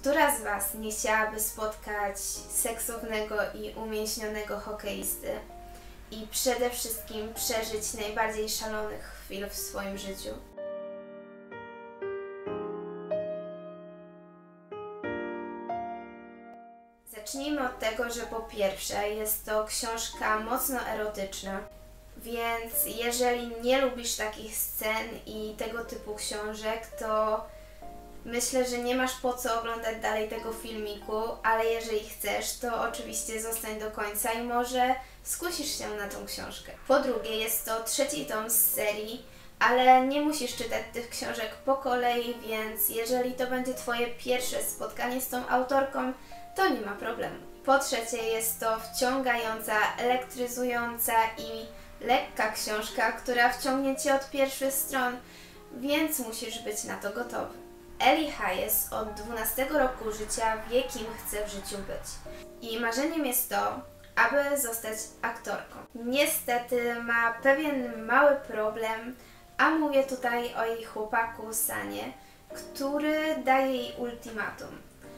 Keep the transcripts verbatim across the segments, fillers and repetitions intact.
Która z Was nie chciałaby spotkać seksownego i umięśnionego hokeisty i przede wszystkim przeżyć najbardziej szalonych chwil w swoim życiu? Zacznijmy od tego, że po pierwsze jest to książka mocno erotyczna, więc jeżeli nie lubisz takich scen i tego typu książek, to myślę, że nie masz po co oglądać dalej tego filmiku, ale jeżeli chcesz, to oczywiście zostań do końca i może skusisz się na tą książkę. Po drugie, jest to trzeci tom z serii, ale nie musisz czytać tych książek po kolei, więc jeżeli to będzie Twoje pierwsze spotkanie z tą autorką, to nie ma problemu. Po trzecie, jest to wciągająca, elektryzująca i lekka książka, która wciągnie Cię od pierwszych stron, więc musisz być na to gotowy. Ellie Hayes od dwunastego roku życia wie, kim chce w życiu być. Jej marzeniem jest to, aby zostać aktorką. Niestety ma pewien mały problem, a mówię tutaj o jej chłopaku Sanie, który daje jej ultimatum.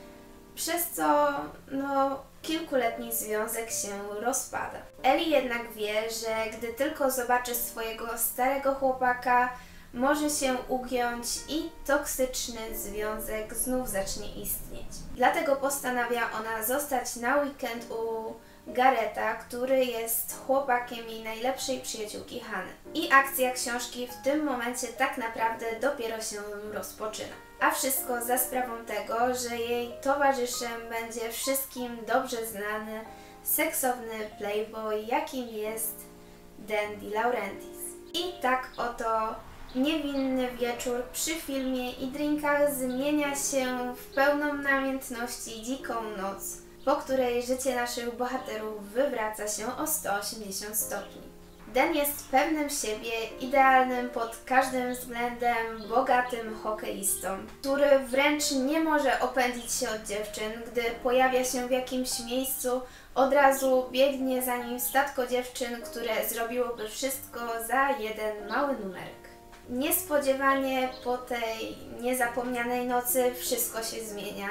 Przez co, no, kilkuletni związek się rozpada. Ellie jednak wie, że gdy tylko zobaczy swojego starego chłopaka, może się ugiąć i toksyczny związek znów zacznie istnieć. Dlatego postanawia ona zostać na weekend u Garreta, który jest chłopakiem jej najlepszej przyjaciółki Hany. I akcja książki w tym momencie tak naprawdę dopiero się rozpoczyna. A wszystko za sprawą tego, że jej towarzyszem będzie wszystkim dobrze znany, seksowny playboy, jakim jest Dan De Laurentiis. I tak oto niewinny wieczór przy filmie i drinkach zmienia się w pełną namiętności dziką noc, po której życie naszych bohaterów wywraca się o sto osiemdziesiąt stopni. Dan jest pewnym siebie, idealnym pod każdym względem, bogatym hokeistą, który wręcz nie może opędzić się od dziewczyn, gdy pojawia się w jakimś miejscu, od razu biegnie za nim statko dziewczyn, które zrobiłoby wszystko za jeden mały numerek. Niespodziewanie po tej niezapomnianej nocy wszystko się zmienia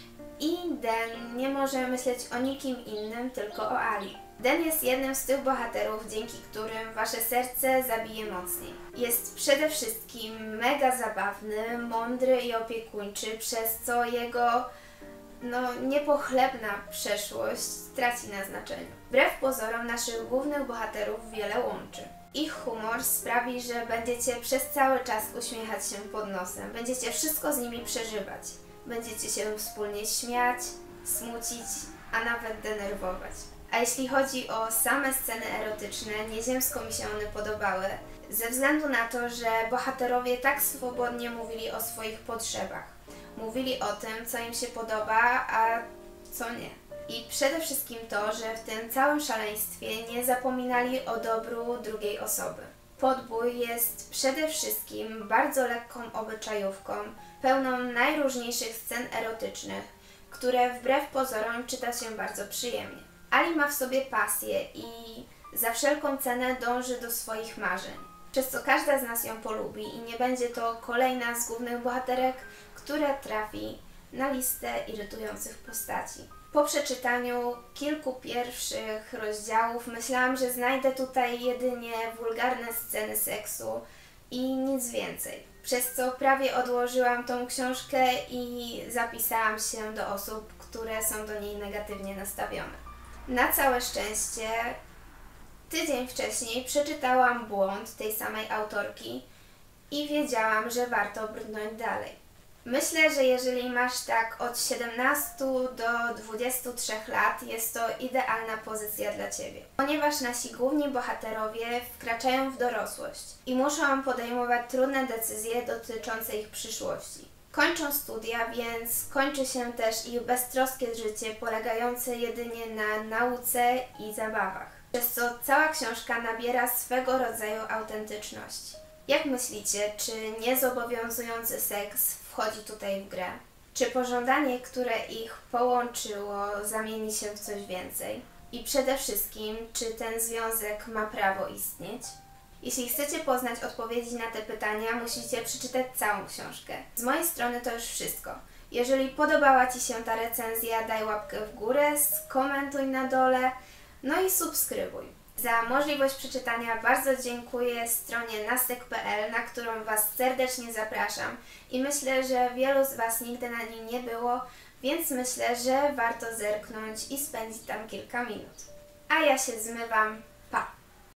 i Dan nie może myśleć o nikim innym, tylko o Ali. Dan jest jednym z tych bohaterów, dzięki którym wasze serce zabije mocniej. Jest przede wszystkim mega zabawny, mądry i opiekuńczy, przez co jego no, niepochlebna przeszłość traci na znaczeniu. Wbrew pozorom naszych głównych bohaterów wiele łączy. Ich humor sprawi, że będziecie przez cały czas uśmiechać się pod nosem. Będziecie wszystko z nimi przeżywać. Będziecie się wspólnie śmiać, smucić, a nawet denerwować. A jeśli chodzi o same sceny erotyczne, nieziemsko mi się one podobały, ze względu na to, że bohaterowie tak swobodnie mówili o swoich potrzebach. Mówili o tym, co im się podoba, a co nie. I przede wszystkim to, że w tym całym szaleństwie nie zapominali o dobru drugiej osoby. Podbój jest przede wszystkim bardzo lekką obyczajówką, pełną najróżniejszych scen erotycznych, które wbrew pozorom czyta się bardzo przyjemnie. Ali ma w sobie pasję i za wszelką cenę dąży do swoich marzeń, przez co każda z nas ją polubi i nie będzie to kolejna z głównych bohaterek, która trafi na listę irytujących postaci. Po przeczytaniu kilku pierwszych rozdziałów myślałam, że znajdę tutaj jedynie wulgarne sceny seksu i nic więcej, przez co prawie odłożyłam tą książkę i zapisałam się do osób, które są do niej negatywnie nastawione. Na całe szczęście tydzień wcześniej przeczytałam Błąd tej samej autorki i wiedziałam, że warto brnąć dalej. Myślę, że jeżeli masz tak od siedemnastu do dwudziestu trzech lat, jest to idealna pozycja dla Ciebie. Ponieważ nasi główni bohaterowie wkraczają w dorosłość i muszą podejmować trudne decyzje dotyczące ich przyszłości. Kończą studia, więc kończy się też ich beztroskie życie polegające jedynie na nauce i zabawach, przez co cała książka nabiera swego rodzaju autentyczności. Jak myślicie, czy niezobowiązujący seks wchodzi tutaj w grę? Czy pożądanie, które ich połączyło, zamieni się w coś więcej? I przede wszystkim, czy ten związek ma prawo istnieć? Jeśli chcecie poznać odpowiedzi na te pytania, musicie przeczytać całą książkę. Z mojej strony to już wszystko. Jeżeli podobała Ci się ta recenzja, daj łapkę w górę, skomentuj na dole, no i subskrybuj. Za możliwość przeczytania bardzo dziękuję stronie nastek kropka pe el, na którą Was serdecznie zapraszam i myślę, że wielu z Was nigdy na niej nie było, więc myślę, że warto zerknąć i spędzić tam kilka minut. A ja się zmywam.